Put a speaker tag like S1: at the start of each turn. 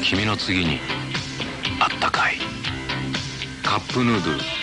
S1: 君の次にあったかいカップヌードル